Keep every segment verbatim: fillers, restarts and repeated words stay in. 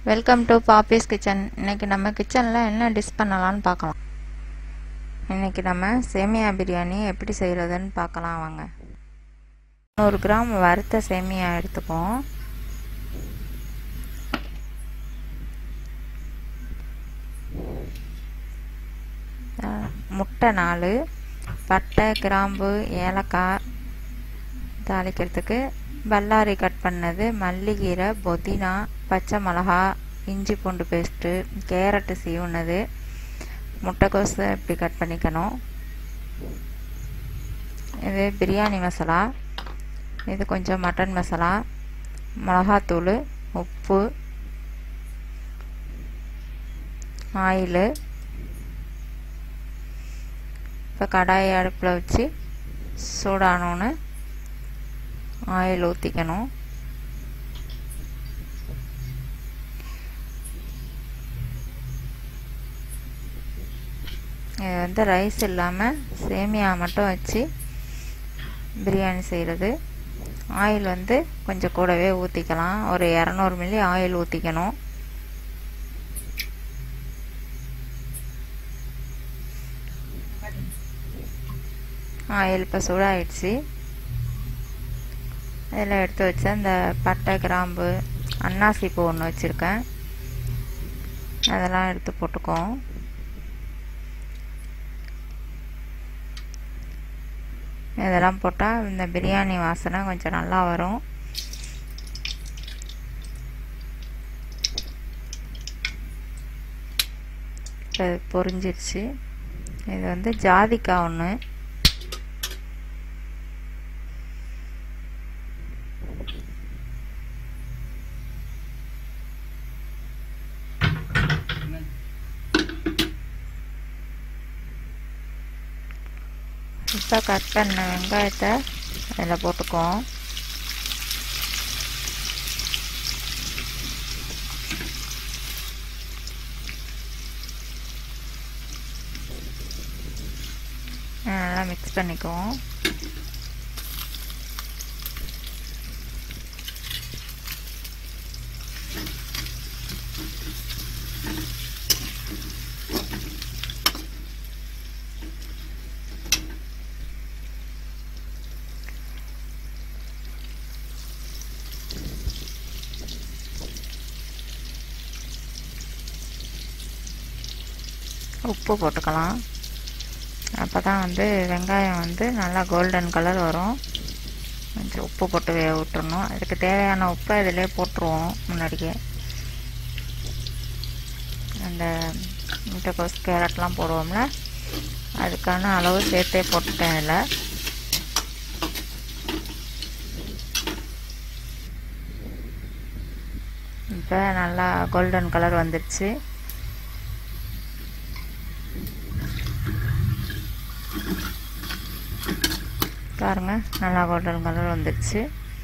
Welcome to Poppys kitchen. இன்றைக்கி நம்ம கிச்சனில் என்ன டிஷ் பண்ணலான்னு பார்க்கலாம். இன்றைக்கி நம்ம சேமியா பிரியாணி எப்படி செய்கிறதுன்னு பார்க்கலாம் வாங்க. நூறு கிராம் வறுத்த சேமியா எடுத்துப்போம். முட்டை நாலு, பட்டை கிராம்பு ஏலக்காய் தாளிக்கிறதுக்கு, பல்லாரி கட் பண்ணது, மல்லிகீரை, புதினா, பச்சை மிளகா, இஞ்சி பூண்டு பேஸ்ட்டு, கேரட்டு சீவுனது, முட்டைக்கோசு இப்படி கட் பண்ணிக்கணும். இது பிரியாணி மசாலா, இது கொஞ்சம் மட்டன் மசாலா, மிளகாத்தூள், உப்பு, ஆயிலு. இப்போ கடாயை அடுப்பில் வச்சு சூடானோன்னு ஆயில் ஊற்றிக்கணும். இது வந்து ரைஸ் இல்லாமல் சேமியா மட்டும் வச்சு பிரியாணி செய்கிறது. ஆயில் வந்து கொஞ்சம் கூடவே ஊற்றிக்கலாம். ஒரு இரநூறு மில்லி ஆயில் ஊற்றிக்கணும். ஆயில் இப்போ சூடாகிடுச்சு. இதில் எடுத்து வச்ச இந்த பட்டை கிராம்பு அன்னாசி பூ ஒன்று வச்சுருக்கேன், அதெல்லாம் எடுத்து போட்டுக்குவோம். இதெல்லாம் போட்டால் இந்த பிரியாணி வாசனை கொஞ்சம் நல்லா வரும். இது பொரிஞ்சிருச்சு. இது வந்து ஜாதிக்காய் ஒன்று, இப்போ கட் பண்ண வெங்காயத்தை இதில் போட்டுக்குவோம். நல்லா மிக்ஸ் பண்ணிக்குவோம். உப்பு போட்டுக்கலாம். அப்போ தான் வந்து வெங்காயம் வந்து நல்லா கோல்டன் கலர் வரும். கொஞ்சம் உப்பு போட்டு வேக விட்டுறணும். அதுக்கு தேவையான உப்பை இதிலே போட்டுருவோம். முன்னாடியே அந்த முட்டைக்கோஸ் கேரட்லாம் போடுவோம்ல, அதுக்கான அளவு சேர்த்தே போட்டுட்டேன். இதில் இப்போ நல்லா கோல்டன் கலர் வந்துடுச்சு. பாருங்க, நல்லா கோல்டன் கலர் வந்துடுச்சு.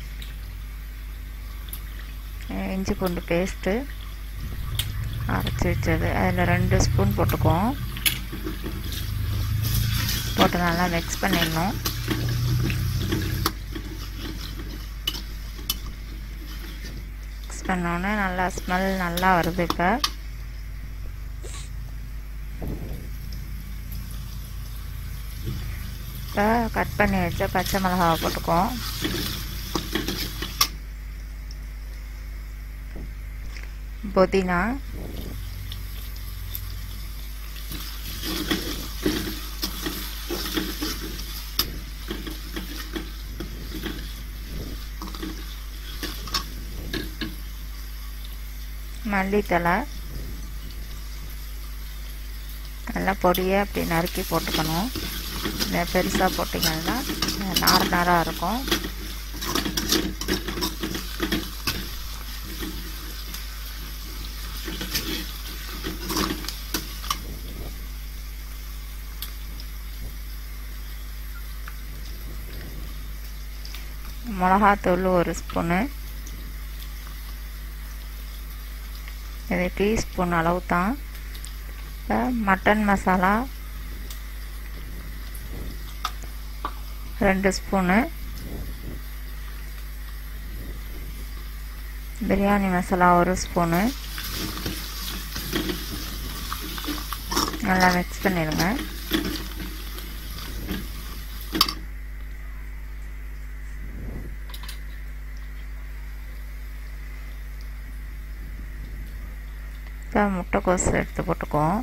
இஞ்சி பூண்டு பேஸ்ட்டு அரைச்சி வச்சது அதில் ரெண்டு ஸ்பூன் போட்டுக்குவோம். போட்டு நல்லா மிக்ஸ் பண்ணிடணும். மிக்ஸ் பண்ணோன்னே நல்லா ஸ்மெல் நல்லா வருது. இப்போ இப்போ கட் பண்ணி வச்ச பச்சை மிளகாவை போட்டுக்குவோம். புதினா, மல்லித்தலை நல்லா பொடியை அப்படி நறுக்கி போட்டுக்கணும். பெருசாக போட்டிங்கன்னா நார் நாராக இருக்கும். மிளகாத்தூள் ஒரு ஸ்பூனு, இது டீஸ்பூன் அளவு தான். மட்டன் மசாலா ரெண்டு ஸ்பூனு, பிரியாணி மசாலா ஒரு ஸ்பூனு, நல்லா மிக்ஸ் பண்ணிடுங்க. இப்போ முட்டைக்கோஸ் எடுத்து போட்டுக்குவோம்.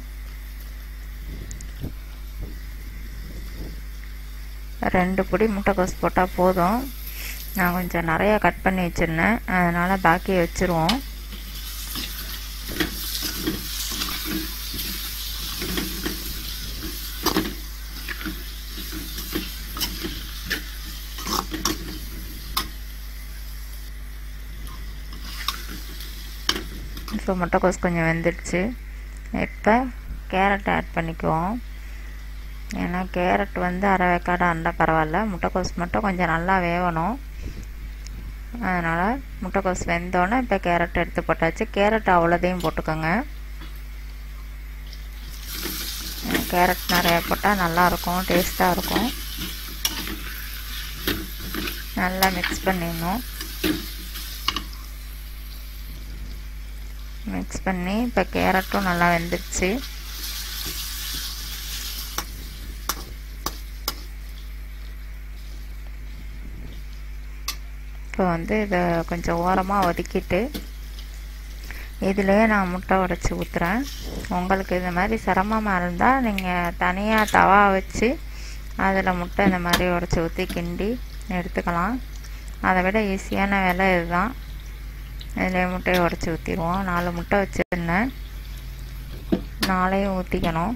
ரெண்டு பொடி முட்டைக்கோஸ் போட்டால் போதும். நான் கொஞ்சம் நிறையா கட் பண்ணி வச்சுருந்தேன், அதனால் பாக்கி வச்சுருவோம். இப்போ முட்டைக்கோஸ் கொஞ்சம் வெந்துடுச்சு. இப்போ கேரட் ஆட் பண்ணிக்குவோம். ஏன்னா கேரட் வந்து அரை வேக்காடு இருந்தால் பரவாயில்ல, முட்டைக்கோஸ் மட்டும் கொஞ்சம் நல்லா வேகணும். அதனால் முட்டைக்கோஸ் வெந்தோன்னே இப்போ கேரட் எடுத்து போட்டாச்சு. கேரட் அவ்வளோதையும் போட்டுக்கோங்க. கேரட் நிறையா போட்டால் நல்லாயிருக்கும், டேஸ்ட்டாக இருக்கும். நல்லா மிக்ஸ் பண்ணிடணும். மிக்ஸ் பண்ணி இப்போ கேரட்டும் நல்லா வெந்துடுச்சு. இப்போ வந்து இதை கொஞ்சம் ஓரமாக ஒதுக்கிட்டு இதிலேயே நான் முட்டை உடைச்சி ஊற்றுறேன். உங்களுக்கு இந்த மாதிரி சிரமமாக இருந்தால் நீங்கள் தனியாக தவா வச்சு அதில் முட்டை இந்த மாதிரி உடைச்சி ஊற்றி கிண்டி எடுத்துக்கலாம். அதை விட ஈஸியான வேலை இதுதான். இதிலே முட்டையை உடைச்சி ஊற்றிடுவோம். நாலு முட்டை வச்சுருந்தேன், நாளையும் ஊற்றிக்கணும்.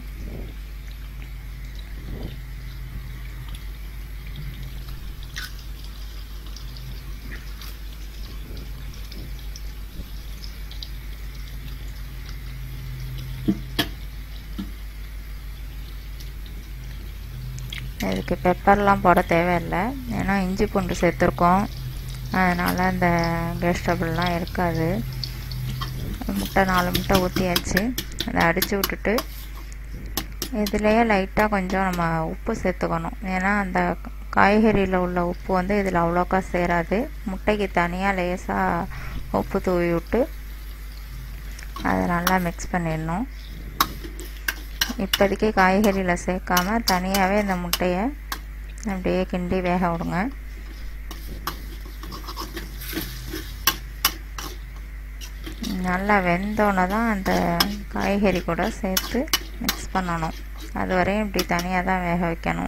இதுக்கு பெப்பர்லாம் போட தேவையில்லை, ஏன்னா இஞ்சி பூண்டு சேர்த்துருக்கோம். அதனால் அந்த கேஸ் ட்ரபிள்லாம் இருக்காது. முட்டை நாலு முட்டை ஊற்றியாச்சு. அதை அடித்து விட்டுட்டு இதுலேயே லைட்டாக கொஞ்சம் நம்ம உப்பு சேர்த்துக்கணும். ஏன்னா அந்த காய்கறியில் உள்ள உப்பு வந்து இதில் அவ்வளோக்கா சேராது. முட்டைக்கு தனியாக லேசாக உப்பு தூவி விட்டு அதை நல்லா மிக்ஸ் பண்ணிடணும். இப்போதைக்கு காய்கறியில் சேர்க்காம தனியாகவே இந்த முட்டையை அப்படியே கிண்டி வேக விடுங்க. நல்லா வெந்தோன்னே தான் அந்த காய்கறி கூட சேர்த்து மிக்ஸ் பண்ணணும். அது வரையும் இப்படி தனியாக தான் வேக வைக்கணும்.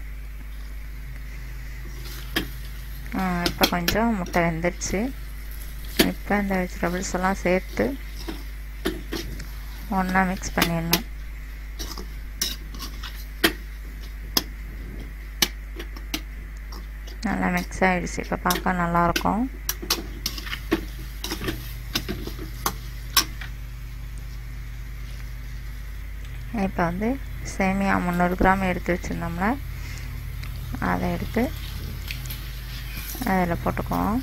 இப்போ கொஞ்சம் முட்டை வெந்துடுச்சு. இப்போ இந்த வெஜிடபிள்ஸ் எல்லாம் சேர்த்து ஒன்றா மிக்ஸ் பண்ணிடணும். நல்லா மிக்ஸ் ஆகிடுச்சு. இப்போ பார்க்க நல்லாயிருக்கும். இப்போ வந்து சேமியா முந்நூறு கிராம் எடுத்து வச்சுருந்தோம்ல, அதை எடுத்து அதில் போட்டுக்குவோம்.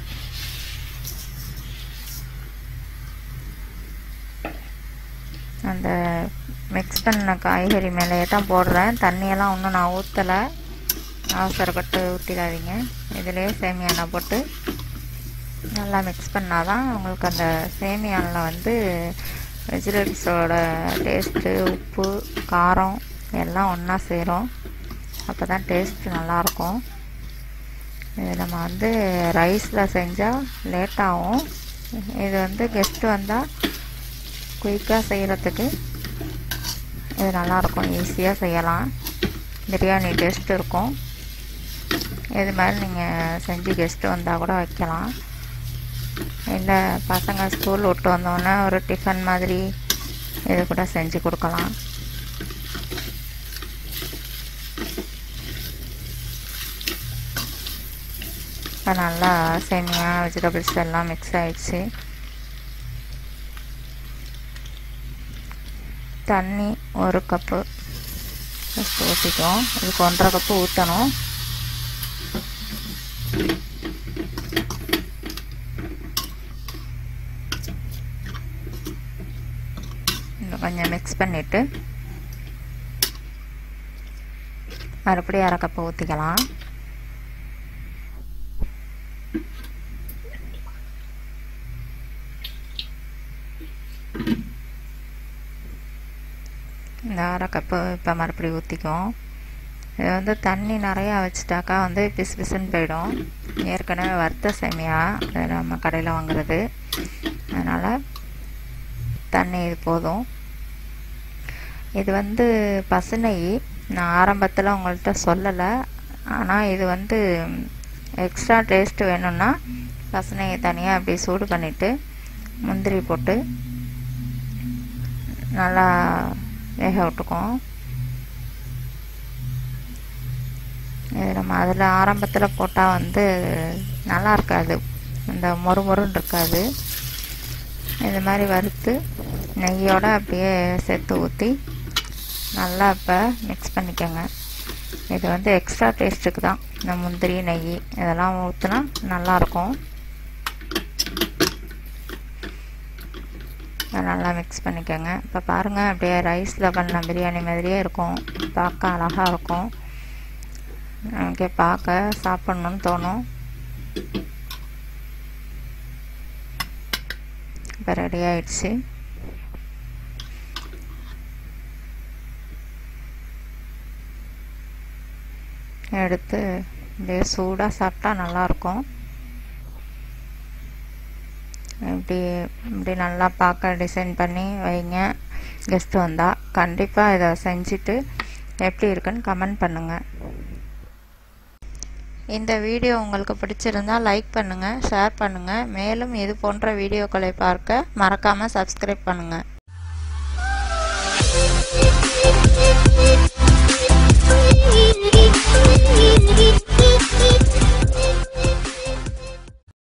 அந்த மிக்ஸ் பண்ண காய்கறி மேலேயே தான் போடுறேன். தண்ணியெல்லாம் ஒன்றும் நான் ஊற்றலை, அவசரப்பட்டு ஊற்றிடாதீங்க. இதிலே சேமியானை போட்டு நல்லா மிக்ஸ் பண்ணால் தான் உங்களுக்கு அந்த சேமியானில் வந்து வெஜிடபிள்ஸோட டேஸ்ட்டு, உப்பு, காரம் எல்லாம் ஒன்றா சேரும். அப்போ தான் டேஸ்ட்டு நல்லாயிருக்கும். இது நம்ம வந்து ரைஸில் செஞ்சால் லேட்டாகும். இது வந்து கெஸ்ட்டு வந்தால் குயிக்காக செய்கிறதுக்கு இது நல்லாயிருக்கும். ஈஸியாக செய்யலாம். பிரியாணி டேஸ்ட்டு இருக்கும். இது மாதிரி நீங்கள் செஞ்சு கெஸ்ட்டு வந்தால் கூட வைக்கலாம். இல்லை பசங்க ஸ்கூல் விட்டு வந்தோன்னே ஒரு டிஃபன் மாதிரி இது கூட செஞ்சு கொடுக்கலாம். இப்போ நல்லா சேமியா வெஜிடபிள்ஸ் எல்லாம் மிக்ஸ் ஆகிடுச்சு. தண்ணி ஒரு கப்பு ஃபஸ்ட்டு ஊற்றிட்டோம். இதுக்கு ஒன்றரை கப்பு ஊற்றணும். கொஞ்சம் மிக்ஸ் பண்ணிவிட்டு மறுபடியும் அரை கப்பு ஊற்றிக்கலாம். கப்பு இப்போ மறுபடியும் ஊற்றிக்குவோம். இது வந்து தண்ணி நிறையா வச்சுட்டாக்கா வந்து பிசு பிசுன்னு போயிடும். ஏற்கனவே வறுத்த சேமியா நம்ம கடையில் வாங்குறது, அதனால் தண்ணி இது போதும். இது வந்து பசு நெய். நான் ஆரம்பத்தில் உங்கள்கிட்ட சொல்லலை, ஆனால் இது வந்து எக்ஸ்ட்ரா டேஸ்ட்டு வேணும்னா பசு நெய்யை தனியாக அப்படி சூடு பண்ணிவிட்டு முந்திரி போட்டு நல்லா வேக விட்டுக்குவோம். இது நம்ம அதில் ஆரம்பத்தில் போட்டால் வந்து நல்லா இருக்காது, இந்த மொறு மொறுன்னு இருக்காது. இது மாதிரி வறுத்து நெய்யோடு அப்படியே சேர்த்து ஊற்றி நல்லா இப்போ மிக்ஸ் பண்ணிக்கோங்க. இது வந்து எக்ஸ்ட்ரா டேஸ்ட்டுக்கு தான் இந்த முந்திரி நெய் இதெல்லாம் ஊற்றினா நல்லாயிருக்கும். நல்லா மிக்ஸ் பண்ணிக்கோங்க. இப்போ பாருங்கள், அப்படியே ரைஸில் பண்ண பிரியாணி மாதிரியே இருக்கும், பார்க்க அழகாக இருக்கும். நமக்கு பார்க்க சாப்பிட்ணுன்னு தோணும். இப்போ ரெடி ஆயிடுச்சு. எடுத்து அப்படியே சூடாக சாப்பிட்டா நல்லாயிருக்கும். இப்படி இப்படி நல்லா பார்க்க டிசைன் பண்ணி வைங்க. கெஸ்ட்டு வந்தால் கண்டிப்பாக இதை செஞ்சுட்டு எப்படி இருக்குன்னு கமெண்ட் பண்ணுங்கள். இந்த வீடியோ உங்களுக்கு பிடிச்சிருந்தால் லைக் பண்ணுங்கள், ஷேர் பண்ணுங்கள். மேலும் இது போன்ற வீடியோக்களை பார்க்க மறக்காமல் சப்ஸ்கிரைப் பண்ணுங்கள்.